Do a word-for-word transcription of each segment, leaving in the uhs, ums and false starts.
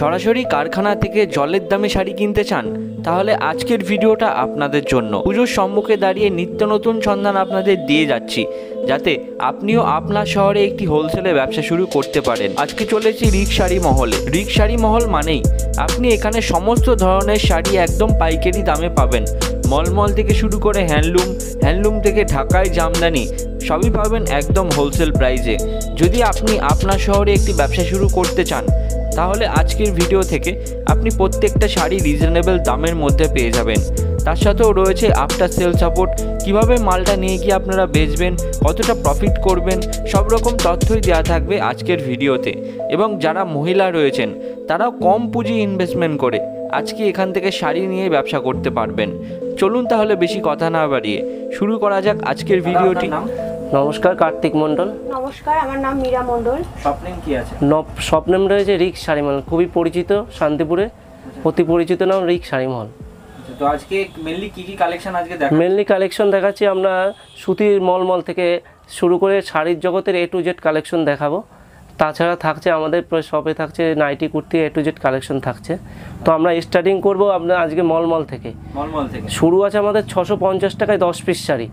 সরাসরি কারখানা থেকে জলের দামে শাড়ি কিনতে চান? তাহলে আজকের ভিডিওটা আপনাদের জন্য। পুজোর সম্মুখে দাঁড়িয়ে নিত্য নতুন সন্ধান আপনাদের দিয়ে যাচ্ছি, যাতে আপনিও আপনার শহরে একটি হোলসেলে ব্যবসা শুরু করতে পারেন। আজকে চলেছি রিক শাড়ি মহলে। রিক শাড়ি মহল মানেই আপনি এখানে সমস্ত ধরনের শাড়ি একদম পাইকারি দামে পাবেন। মলমল থেকে শুরু করে হ্যান্ডলুম, হ্যান্ডলুম থেকে ঢাকায় জামদানি সবই পাবেন একদম হোলসেল প্রাইসে। যদি আপনি আপনার শহরে একটি ব্যবসা শুরু করতে চান, তাহলে আজকের ভিডিও থেকে আপনি প্রত্যেকটা শাড়ি রিজনেবল দামের মধ্যে পেয়ে যাবেন। তার সাথেও রয়েছে আফটার সেল সাপোর্ট, কিভাবে মালটা নিয়ে গিয়ে আপনারা বেচবেন, কতটা প্রফিট করবেন, সব রকম তথ্যই দেওয়া থাকবে আজকের ভিডিওতে। এবং যারা মহিলা রয়েছেন তারাও কম পুঁজি ইনভেস্টমেন্ট করে আজকে এখান থেকে শাড়ি নিয়ে ব্যবসা করতে পারবেন। চলুন তাহলে বেশি কথা না বাড়িয়ে শুরু করা যাক আজকের ভিডিওটি। নমস্কার, কার্তিক মণ্ডল। নমস্কার, আমার নাম মীরা মণ্ডল। স্বপ্নেম কি আছে? স্বপ্নেম রয়েছে রিক শাড়ি মহল, খুবই পরিচিত, শান্তিপুরে অতি পরিচিত নাম রিক শাড়ি মহল। তো আজকে মেনলি কি কি কালেকশন আজকে দেখাবো? মেনলি কালেকশন দেখাচ্ছি আমরা সুতির মলমল থেকে শুরু করে শাড়ির জগতের এ টু জেড কালেকশন দেখাবো। তাছাড়া থাকছে আমাদের শপে থাকছে nighty kurti, A to Z collection থাকছে। তো আমরা স্টার্টিং করবো আপনার আজকে মলমল থেকে। মলমল থেকে শুরু আছে আমাদের ছশো পঞ্চাশ টাকায় দশ পিস শাড়ি।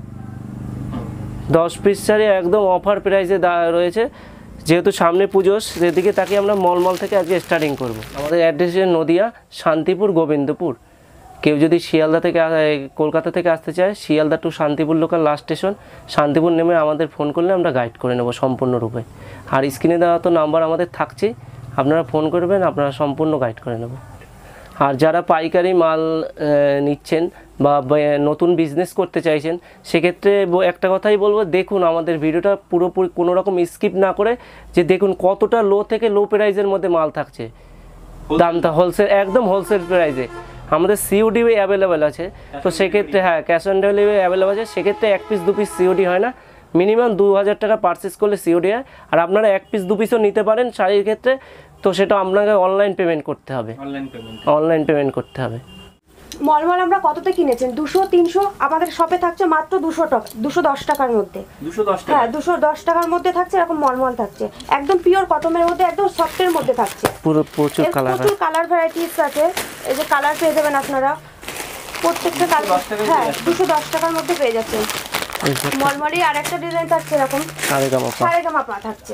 দশ পিস শাড়ি একদম অফার প্রাইসে রয়েছে, যেহেতু সামনে পুজো সেদিকে তাকে আমরা মলমল থেকে আজকে স্টার্টিং করব। আমাদের অ্যাড্রেস নদিয়া, শান্তিপুর, গোবিন্দপুর। কেউ যদি শিয়ালদা থেকে কলকাতা থেকে আসতে চায়, Sealdah to Shantipur local last station, Shantipur নেমে আমাদের ফোন করলে আমরা গাইড করে নেব সম্পূর্ণরূপে। আর স্ক্রিনে দেওয়া তো নাম্বার আমাদের থাকছেই, আপনারা ফোন করবেন, আপনারা সম্পূর্ণ গাইড করে নেব। আর যারা পাইকারি মাল নিচ্ছেন বা নতুন বিজনেস করতে চাইছেন, সেক্ষেত্রে একটা কথাই বলবো, দেখুন আমাদের ভিডিওটা পুরোপুরি কোনো রকম স্কিপ না করে, যে দেখুন কতটা লো থেকে লো প্রাইসের মধ্যে মাল থাকছে। দামটা হোলসেল, একদম হোলসেল প্রাইসে। আমাদের সিওডি অ্যাভেলেবেল আছে, তো সেক্ষেত্রে হ্যাঁ ক্যাশ অন ডেলিভারি অ্যাভেলেবেল আছে। সেক্ষেত্রে এক পিস দু পিস সিওডি হয় না, মিনিমাম দু হাজার টাকা পারচেস করলে সিওডি হয়। আর আপনারা এক পিস দু পিসও নিতে পারেন শাড়ির ক্ষেত্রে, তো সেটা আপনাকে অনলাইন পেমেন্ট করতে হবে। অনলাইন পেমেন্ট অনলাইন পেমেন্ট করতে হবে। মলমল আমরা কততে কিনেছেন? দুশো তিনশো আমাদের শপে থাকছে মাত্র দুশো টাকা, দুশো দশ টাকার মধ্যে। দুশো দশ টাকা? হ্যাঁ, দুশো দশ টাকার মধ্যে থাকছে এরকম মলমল থাকছে, একদম পিওর কটনের মধ্যে, একদম সফটের মধ্যে থাকছে। পুরো প্রচুর কালার, প্রচুর কালার ভ্যারাইটিস আছে। এই যে কালার পেয়ে যাবেন আপনারা প্রত্যেকটা কালার। হ্যাঁ, দুশো দশ টাকার মধ্যে পেয়ে যাচ্ছেন। মলমলের আর একটা ডিজাইন থাকছে এরকম সারেগামা পা থাকছে,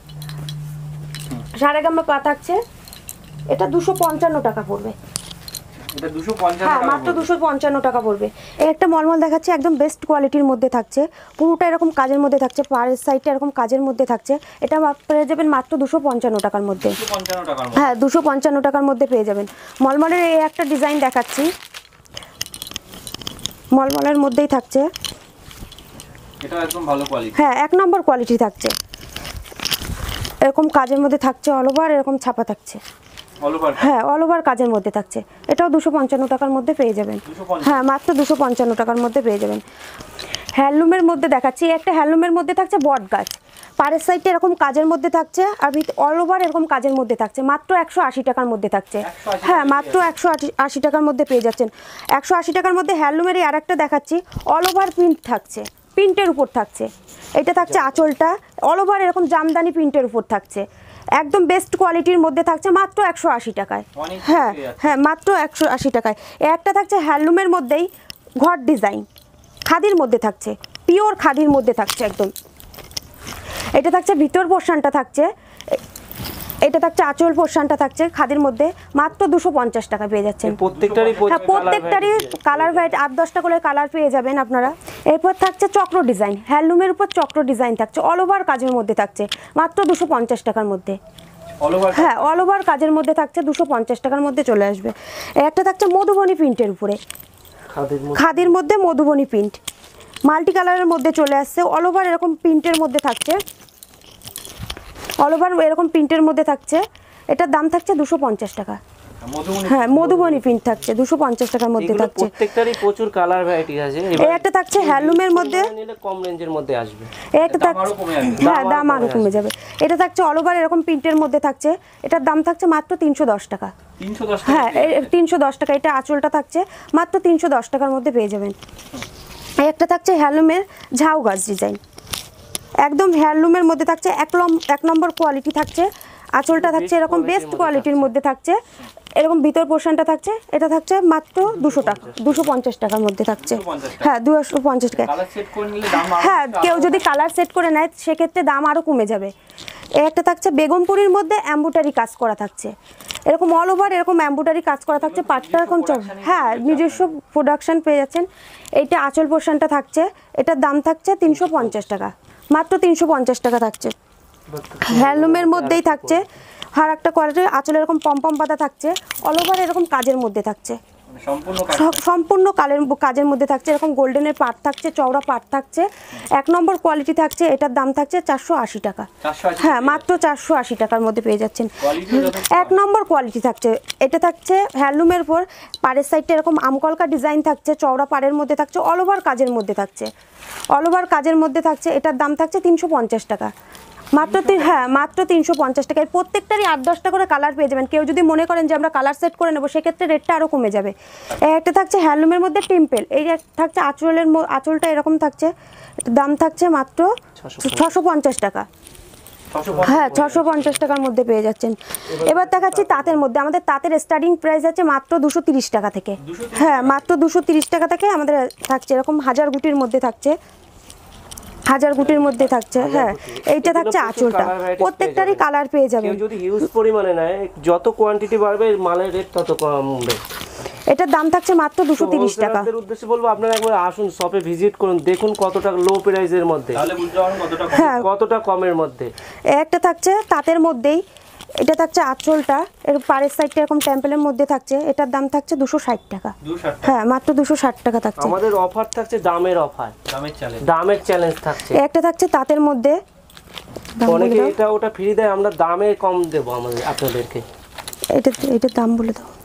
সারেগামা পা থাকছে। এটা দুশো পঞ্চান্ন টাকা পড়বে। হ্যাঁ, মাত্র দুশো পঞ্চান্ন টাকা পড়বে। এই একটা মলমল দেখাচ্ছে, একদম বেস্ট কোয়ালিটির মধ্যে থাকছে, পুরোটা এরকম কাজের মধ্যে থাকছে, পাড়ের সাইডটা এরকম কাজের মধ্যে থাকছে। এটা পেয়ে যাবেন মাত্র দুশো পঞ্চান্ন টাকার মধ্যে। হ্যাঁ, দুশো পঞ্চান্ন টাকার মধ্যে পেয়ে যাবেন। মলমলের এই একটা ডিজাইন দেখাচ্ছি, মলমলের মধ্যেই থাকছে। এটা একদম ভালো কোয়ালিটি। হ্যাঁ, এক নম্বর কোয়ালিটি থাকছে, এরকম কাজের মধ্যে থাকছে, অল ওভার এরকম ছাপা থাকছে। হ্যাঁ, অল ওভার কাজের মধ্যে থাকছে। এটাও দুশো পঞ্চান্ন টাকার মধ্যে পেয়ে যাবেন। হ্যাঁ, মাত্র দুশো পঞ্চান্ন টাকার মধ্যে পেয়ে যাবেন। হ্যান্ডলুমের মধ্যে দেখাচ্ছি, একটা হ্যান্ডলুমের মধ্যে থাকছে বট গাছ, পাড়ের সাইডটা এরকম কাজের মধ্যে থাকছে, আর অল ওভার এরকম কাজের মধ্যে থাকছে, মাত্র একশো আশি টাকার মধ্যে থাকছে। হ্যাঁ, মাত্র একশো আশি টাকার মধ্যে পেয়ে যাচ্ছেন। একশো আশি টাকার মধ্যে হ্যান্ডলুমের আর একটা দেখাচ্ছি, অল ওভার প্রিন্ট থাকছে, প্রিন্টের উপর থাকছে। এটা থাকছে আঁচলটা, অল ওভার এরকম জামদানি প্রিন্টের উপর থাকছে, একদম বেস্ট কোয়ালিটির মধ্যে থাকছে, মাত্র একশো আশি টাকায়। হ্যাঁ হ্যাঁ, মাত্র একশো আশি টাকায়। একটা থাকছে হ্যান্ডলুমের মধ্যেই ঘর ডিজাইন, খাদির মধ্যে থাকছে, পিওর খাদির মধ্যে থাকছে একদম। এটা থাকছে ভিতর পোর্শনটা থাকছে, এটা থাকছে আঁচল পোর্শনটা থাকছে খাদির মধ্যে, মাত্র দুশো পঞ্চাশ টাকা পেয়ে যাচ্ছেন। প্রত্যেকটারই হ্যাঁ, প্রত্যেকটারই কালার ভ্যারাইটি আট দশটা করে কালার পেয়ে যাবেন আপনারা। এরপর থাকছে চক্র ডিজাইন, হ্যান্ডলুমের উপর চক্র ডিজাইন থাকছে, অল ওভার কাজের মধ্যে থাকছে, মাত্র দুশো পঞ্চাশ টাকার মধ্যে। হ্যাঁ, অল ওভার কাজের মধ্যে থাকছে, দুশো পঞ্চাশ টাকার মধ্যে চলে আসবে। একটা থাকছে মধুবনী প্রিন্টের উপরে, খাদির মধ্যে মধুবনী প্রিন্ট, মাল্টি কালারের মধ্যে চলে আসছে, অল ওভার এরকম প্রিন্টের মধ্যে থাকছে, অল ওভার এরকম প্রিন্টের মধ্যে থাকছে। এটার দাম থাকছে দুশো পঞ্চাশ টাকা। হ্যাঁ, মধুবনী প্রিন্ট থাকছে, দুশো পঞ্চাশ টাকার মধ্যে থাকছে। প্রত্যেকটারই প্রচুর কালার ভ্যারাইটি আছে। এই একটা থাকছে হ্যান্ডলুমের মধ্যে, কম রেঞ্জের মধ্যে আসবে। এটা থাকছে, হ্যাঁ দাম আরো কমে যাবে। এটা থাকছে অল ওভার এরকম প্রিন্টের মধ্যে থাকছে, এটার দাম থাকছে মাত্র তিনশো দশ টাকা। হ্যাঁ, তিনশো দশ টাকা। এটা আঁচলটা থাকছে মাত্র তিনশো দশ টাকার মধ্যে পেয়ে যাবেন। এই একটা থাকছে হ্যান্ডলুমের ঝাউ গাছ ডিজাইন, একদম হ্যান্ডলুমের মধ্যে থাকছে, এক এক নম্বর কোয়ালিটি থাকছে, আঁচলটা থাকছে এরকম বেস্ট কোয়ালিটির মধ্যে থাকছে, এরকম ভিতর পোর্শনটা থাকছে, এটা থাকছে মাত্র দুশো টাকা, দুশো পঞ্চাশ টাকার মধ্যে থাকছে। হ্যাঁ দুশো পঞ্চাশ টাকা। হ্যাঁ কেউ যদি কালার সেট করে নেয় সেক্ষেত্রে দাম আরও কমে যাবে। একটা থাকছে বেগমপুরীর মধ্যে এমব্রয়ডারি কাজ করা থাকছে, এরকম অল ওভার এরকম এমব্রয়ডারি কাজ করা থাকছে, পাটটা এরকম চক, হ্যাঁ নিজস্ব প্রোডাকশন পেয়ে যাচ্ছেন। এইটা আঁচল পোর্শনটা থাকছে, এটার দাম থাকছে তিনশো পঞ্চাশ টাকা, মাত্র তিনশো পঞ্চাশ টাকা থাকছে। হ্যান্ডলুমের মধ্যেই থাকছে, আর একটা কোয়ালিটির আঁচল এরকম পম্পম পাতা থাকছে, অল ওভার এরকম কাজের মধ্যে থাকছে, সম্পূর্ণ কালের কাজের মধ্যে থাকছে, এরকম গোল্ডেনের পাট থাকছে, চওড়া পাট থাকছে, এক নম্বর কোয়ালিটি থাকছে। এটার দাম থাকছে চারশো আশি টাকা, হ্যাঁ মাত্র চারশো আশি টাকার মধ্যে পেয়ে যাচ্ছেন। এক নম্বর কোয়ালিটি থাকছে, এটা থাকছে হ্যান্ডলুমের পর পাড়ের সাইডটা এরকম আমকলকা ডিজাইন থাকছে, চওড়া পাড়ের মধ্যে থাকছে, অল ওভার কাজের মধ্যে থাকছে, অল ওভার কাজের মধ্যে থাকছে। এটার দাম থাকছে তিনশো পঞ্চাশ টাকা, মাত্র তিন হ্যাঁ মাত্র তিনশো পঞ্চাশ টাকায়। প্রত্যেকটারই আট দশটা করে কালার পেয়ে যাবেন। কেউ যদি মনে করেন যে আমরা কালার সেট করে নেবো সেক্ষেত্রে রেটটা আরও কমে যাবে। একটা থাকছে হ্যান্ডলুমের মধ্যে টেম্পেল, এই থাকছে আঁচলের আঁচলটা এরকম থাকছে, দাম থাকছে মাত্র ছশো পঞ্চাশ টাকা, হ্যাঁ ছশো পঞ্চাশ টাকার মধ্যে পেয়ে যাচ্ছেন। এবার দেখাচ্ছি তাঁতের মধ্যে, আমাদের তাঁতের স্টার্টিং প্রাইস আছে মাত্র দুশো তিরিশ টাকা থেকে, হ্যাঁ মাত্র দুশো তিরিশ টাকা থেকে আমাদের থাকছে, এরকম হাজার গুটির মধ্যে থাকছে, হাজার গুটির মধ্যে থাকছে। হ্যাঁ এইটা থাকছে আঁচলটা, প্রত্যেকটারই কালার পেয়ে যাবেন। কেউ যদি হিউজ পরিমাণে নেয়, যত কোয়ান্টিটি বাড়বে মালের রেট তত কমবে। এটার দাম থাকছে মাত্র দুশো তিরিশ টাকা। আপনাদের উদ্দেশ্যে বলবো আপনারা একবার আসুন, শপে ভিজিট করুন, দেখুন কতটা লো প্রাইসের মধ্যে, তাহলে বুঝতে পারবেন কতটা হ্যাঁ কতটা কমের মধ্যে। একটা থাকছে তাঁতের মধ্যেই, এটা থাকছে আঁচলটা, এর পাড়ের সাইডটা এরকম টেম্পলের মধ্যে থাকছে, এটার দাম থাকছে দুশো ষাট টাকা, হ্যাঁ মাত্র দুশো ষাট টাকা থাকছে। আমাদের অফার থাকছে দামের অফার, দামের চ্যালেঞ্জ, দামের চ্যালেঞ্জ থাকছে। একটা থাকছে তাঁতের মধ্যে, অনেকে এটা ওটা ফ্রি দেয়, আমরা দামে কম দেব আমাদের আপনাদেরকে। এটা এটার দাম বলে দাও।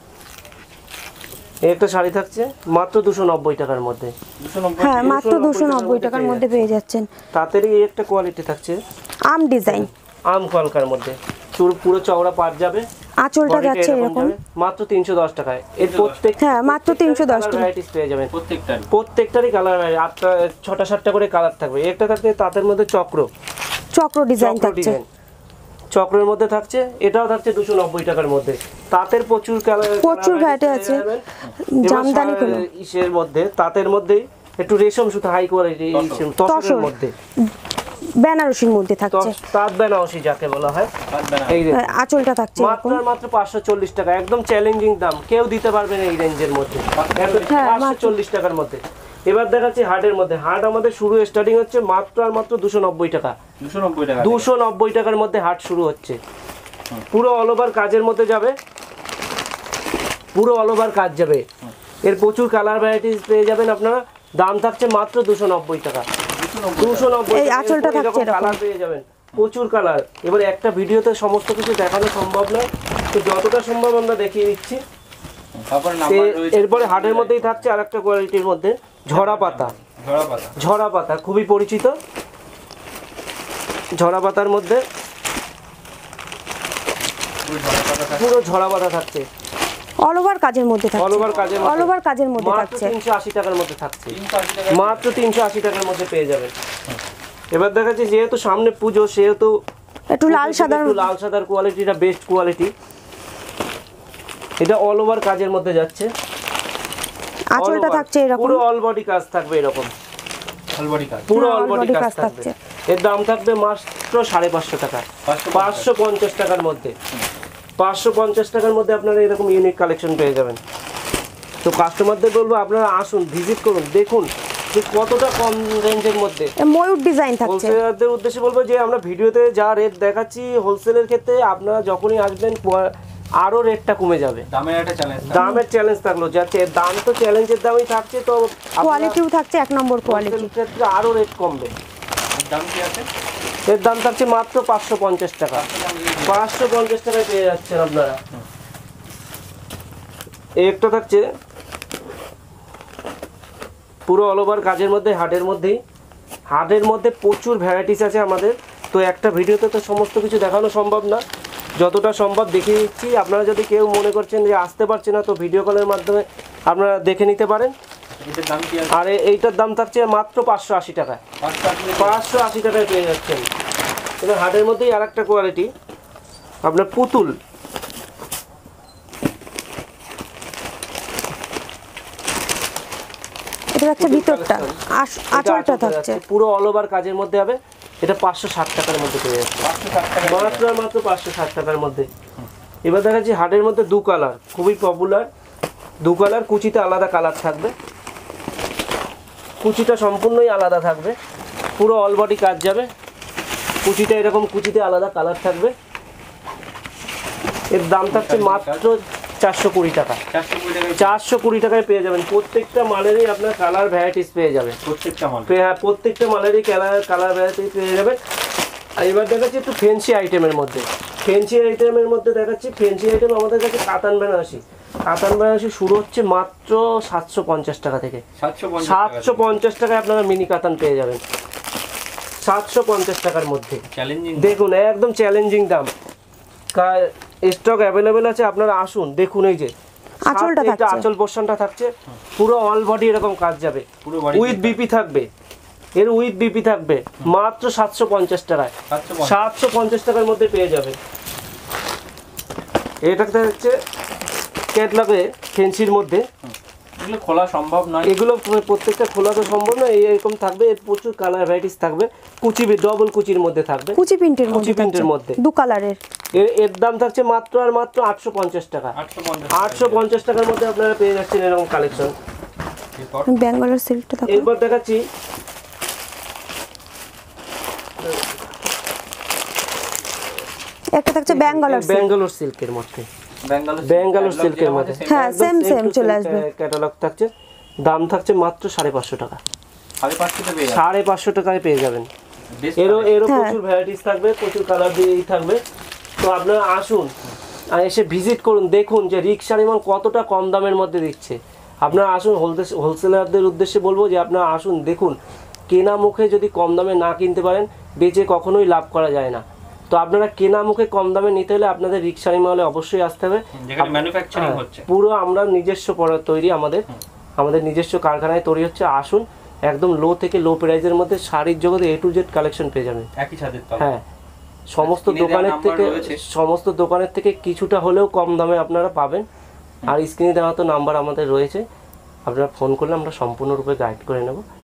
একটা শাড়ি থাকছে মাত্র দুশো নব্বই টাকার মধ্যে, হ্যাঁ মাত্র দুশো নব্বই টাকার মধ্যে পেয়ে যাচ্ছেন। তাঁতেরই একটা কোয়ালিটি থাকছে আম ডিজাইন, আম কলকার মধ্যে, পুরো চওড়া পাট যাবে, আঁচলটা যাচ্ছে এরকম, মাত্র তিনশো দশ টাকায়। এর প্রত্যেক হ্যাঁ মাত্র তিনশো দশ টাকা ভ্যারাইটিস পেয়ে যাবেন, প্রত্যেকটারই প্রত্যেকটারই কালার আটটা ছটা সাতটা করে কালার থাকবে। একটা থাকছে তাঁতের মধ্যে চক্র, চক্র ডিজাইন থাকছে, চক্রের মধ্যে থাকছে, এটাও থাকছে দুশো নব্বই টাকার মধ্যে। তাঁতের প্রচুর কালার, প্রচুর ভ্যারাইটি আছে। জামদানি ইসের মধ্যে তাঁতের মধ্যেই একটু রেশম সুতা হাই কোয়ালিটি, তসরের মধ্যে, বেনারসির মধ্যে থাকছে, তাঁত বেনারসি যাকে বলা হয়। এই যে আঁচলটা থাকছে মাত্র মাত্র পাঁচশো চল্লিশ টাকা, একদম চ্যালেঞ্জিং দাম, কেউ দিতে পারবে না এই রেঞ্জের মধ্যে, পাঁচশো চল্লিশ টাকার মধ্যে। এবার দেখাচ্ছি হাটের মধ্যে, হাট আমাদের শুরু স্টার্টিং হচ্ছে মাত্র আর মাত্র দুশো নব্বই টাকা, দুশো নব্বই টাকার মধ্যে হাট শুরু হচ্ছে। পুরো অল ওভার কাজের মধ্যে যাবে, পুরো অল ওভার কাজ যাবে, এর প্রচুর কালার ভ্যারাইটিস পেয়ে যাবেন আপনারা। দাম থাকছে মাত্র দুশো নব্বই টাকা, দুশো নব্বই কালার পেয়ে যাবেন, প্রচুর কালার। এবার একটা ভিডিওতে সমস্ত কিছু দেখানো সম্ভব নয়, তো যতটা সম্ভব আমরা দেখিয়ে দিচ্ছি। এরপরে হাটের মধ্যেই থাকছে আর একটা কোয়ালিটির মধ্যে ঝরা পাতা, ঝরা পাতা খুবই পরিচিত, ঝরা পাতার মধ্যে পুরো ঝরা পাতা থাকছে, অল ওভার কাজের মধ্যে থাকছে, অল ওভার কাজের অল ওভার কাজের মধ্যে থাকছে, তিনশো আশি টাকার মধ্যে থাকছে, মাত্র তিনশো আশি টাকার মধ্যে পেয়ে যাবেন। এবার দেখাচ্ছি যেহেতু সামনে পুজো সেহেতু একটু লাল সাদার, লাল সাদার কোয়ালিটিটা বেস্ট কোয়ালিটি, এটা অল ওভার কাজের মধ্যে যাচ্ছে, আঁচলটা থাকছে এরকম, পুরো অল বডি কাজ থাকবে এরকম, অল বডি কাজ, পুরো অল বডি কাজ থাকবে। এর দাম থাকবে মাত্র সাড়ে পাঁচশো টাকা, পাঁচশো পঞ্চাশ টাকার মধ্যে, পাঁচশো পঞ্চাশ টাকার মধ্যে আপনারা এরকম ইউনিক কালেকশন পেয়ে যাবেন। তো কাস্টমারদের বলবো আপনারা আসুন, ভিজিট করুন, দেখুন যে কতটা কম রেঞ্জের মধ্যে ময়ূর ডিজাইন থাকছে। হোলসেলারদের উদ্দেশ্যে বলবো যে আমরা ভিডিওতে যা রেট দেখাচ্ছি হোলসেলের ক্ষেত্রে আপনারা যখনই আসবেন আরো রেটটা কমে যাবে, দামের একটা চ্যালেঞ্জ, দামের চ্যালেঞ্জ থাকলো, যাচ্ছে দাম তো চ্যালেঞ্জের দামই থাকছে, তো কোয়ালিটিও থাকছে এক নম্বর কোয়ালিটি, ক্ষেত্রে আরো রেট কমবে। দাম কি আছে? এর দাম থাকছে মাত্র পাঁচশো পঞ্চাশ টাকা, পাঁচশো পঞ্চাশ টাকায় পেয়ে যাচ্ছেন আপনারা। একটা থাকছে পুরো অল ওভার কাজের মধ্যে, হাটের মধ্যেই, হাটের মধ্যে প্রচুর ভ্যারাইটিস আছে আমাদের, তো একটা ভিডিওতে তো সমস্ত কিছু দেখানো সম্ভব না, যতটা সম্ভব দেখিয়ে দিচ্ছি। আপনারা যদি কেউ মনে করছেন যে আসতে পারছে না, তো ভিডিও কলের মাধ্যমে আপনারা দেখে নিতে পারেন। আর এইটার দাম থাকছে মাত্র পাঁচশো আশি টাকা, পাঁচশো আশি টাকায় পেয়ে যাচ্ছেন। এবার হাটের মধ্যেই আর একটা কোয়ালিটি, আপনার পুতুল, এটা থাকছে ভিতরটা, আঁচ- আঁচলটা থাকছে। পুরো অল ওভার কাজের মধ্যে হবে। এটা পাঁচশো ষাট টাকার মধ্যে পেয়ে যাচ্ছে, মাত্র আর মাত্র পাঁচশো ষাট টাকার মধ্যে। এবার দেখাচ্ছি হাটের মধ্যে দু কালার, খুবই পপুলার দু কালার। কুচিতে আলাদা কালার থাকবে, কুচিটা সম্পূর্ণই আলাদা থাকবে, পুরো অল বডি কাজ যাবে। কুচিটা এরকম কুচিতে আলাদা কালার থাকবে। এর দাম থাকছে মাত্র চারশো কুড়ি টাকা। চারশো কুড়ি টাকায় পেয়ে যাবেন। প্রত্যেকটা মালেরই আপনার কালার ভ্যারাইটিস পেয়ে যাবেন, প্রত্যেকটা মাল। হ্যাঁ প্রত্যেকটা মালেরই কালার কালার ভ্যারাইটিস পেয়ে যাবেন। আর এবার দেখাচ্ছি একটু ফেন্সি আইটেমের মধ্যে। ফেন্সি আইটেমের মধ্যে দেখাচ্ছি, ফেন্সি আইটেম আমাদের কাছে কাতান বেনারসি। কাতান বেনারসি শুরু হচ্ছে মাত্র সাতশো পঞ্চাশ টাকা থেকে। সাতশো পঞ্চাশ টাকায় আপনারা মিনি কাতান পেয়ে যাবেন, সাতশো পঞ্চাশ টাকার মধ্যে। চ্যালেঞ্জিং, দেখুন একদম চ্যালেঞ্জিং দাম। স্টক অ্যাভেলেবেল আছে, আপনারা আসুন দেখুন। এই যে আঁচলটা এটা থাকছে। আঁচল পোর্শনটা থাকছে, পুরো অল বডি এরকম কাজ যাবে, উইথ বিপি থাকবে। এর উইথ বিপি থাকবে মাত্র সাতশো পঞ্চাশ টাকায়। সাতশো পঞ্চাশ টাকার মধ্যে পেয়ে যাবে। এটাতে হচ্ছে ক্যাটলগে ফেন্সির মধ্যে। এগুলো খোলা সম্ভব নয়, এগুলো প্রত্যেকটা খোলা তো সম্ভব নয়। এরকম থাকবে, এর প্রচুর কালার ভ্যারাইটিস থাকবে। কুচি ডবল কুচির মধ্যে থাকবে, কুচি প্রিন্টের কুচি প্রিন্টের মধ্যে দু কালারের। এর এর দাম থাকছে মাত্র আর মাত্র আটশো পঞ্চাশ টাকা। আটশো পঞ্চাশ টাকার মধ্যে আপনারা পেয়ে যাচ্ছেন এরকম কালেকশন। ব্যাঙ্গালোর সিল্কটা থাকবে। এরপর দেখাচ্ছি একটা থাকছে ব্যাঙ্গালোর সিল্ক। ব্যাঙ্গালোর সিল্কের মধ্যে, ব্যাঙ্গালোর ব্যাঙ্গালোর সিল্কের মধ্যে হ্যাঁ সেম সেম চলে আসবে। ক্যাটালগ থাকছে, দাম থাকছে মাত্র সাড়ে পাঁচশো টাকা। সাড়ে পাঁচশো টাকা পেয়ে সাড়ে পাঁচশো টাকায় পেয়ে যাবেন। বেশ এরও এরও হ্যাঁ। প্রচুর ভ্যারাইটিস থাকবে, প্রচুর কালার দিয়েই থাকবে। তো আপনারা আসুন আর এসে ভিজিট করুন, দেখুন যে রিক্সার মাল কতটা কম দামের মধ্যে দিচ্ছে। আপনারা আসুন, হোলসেলারদের উদ্দেশ্যে বলবো যে আপনারা আসুন দেখুন। কেনা মুখে যদি কম দামে না কিনতে পারেন, বেচে কখনোই লাভ করা যায় না। তো আপনারা কেনা মুখে কম দামে নিতে হলে আপনাদের রিক্সারি মহলে অবশ্যই আসতে হবে। যেখানে ম্যানুফ্যাকচারিং হ্যাঁ, হচ্ছে, পুরো আমরা নিজস্ব প্রোডাক্ট তৈরি, আমাদের আমাদের নিজস্ব কারখানায় তৈরি হচ্ছে। আসুন, একদম লো থেকে লো প্রাইজের মধ্যে শাড়ির জগতে এ টু জেড কালেকশন পেয়ে যাবেন একই ছাদের তলায়। হ্যাঁ, সমস্ত স্ক্রিনে দেওয়া দোকানের নাম্বার থেকে রয়েছে। সমস্ত দোকানের থেকে কিছুটা হলেও কম দামে আপনারা পাবেন। আর স্ক্রিনে দেওয়া তো নাম্বার আমাদের রয়েছে, আপনারা ফোন করলে আমরা সম্পূর্ণরূপে গাইড করে নেব।